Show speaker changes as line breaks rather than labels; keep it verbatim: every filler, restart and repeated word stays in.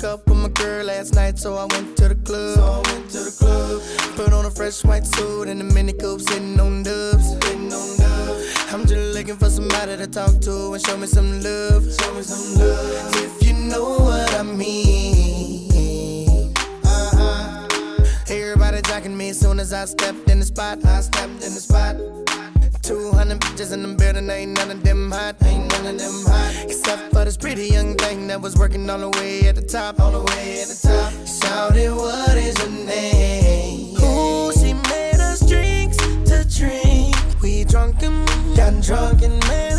up with my girl last night, so I went to the club. So I went to the club. Put on a fresh white suit and a mini coupe, sitting on dubs. Sitting on dubs. I'm just looking for somebody to talk to and show me some love. Show me some love. If you know what I mean. Uh-huh. Everybody jocking me as soon as I stepped in the spot. I stepped in the spot. Two hundred bitches in the building, ain't none of them hot, ain't none of them hot. Except for this pretty young thing that was working all the way at the top, all the way at the top. Shouted, what is your name? Ooh, she made us drinks to drink. We drunk and got drunk and made